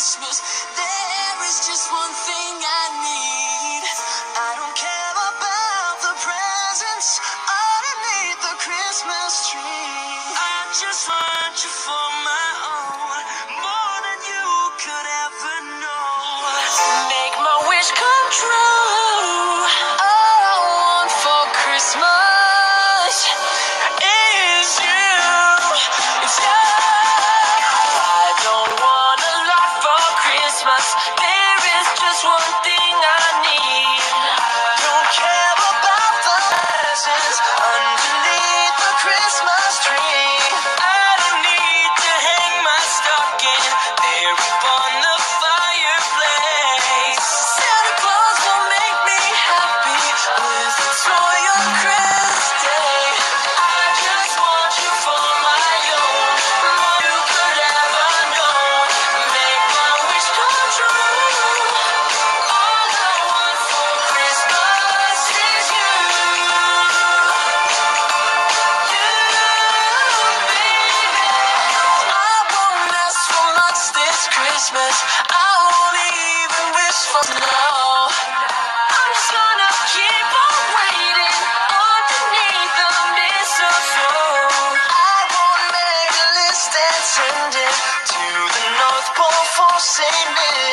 Christmas. There is just one thing I need. I don't care about the presents underneath the Christmas tree. I just want you for my own, more than you could ever know. Make my wish come true. All I want for Christmas is you. It's you. I don't want a lot for Christmas. There is just one thing I need. I don't care about the presents underneath the Christmas tree. I don't need to hang my stocking there upon the fireplace. Santa Claus will make me happy with a toy on Christmas Day. I just want you for my own, more you could ever know. Make my wish come true. All I want for Christmas is you. I won't ask for much this Christmas. I won't even wish for snow. I'm just gonna keep on waiting underneath the mistletoe. I won't make a list and send it to the North Pole for St. Nick.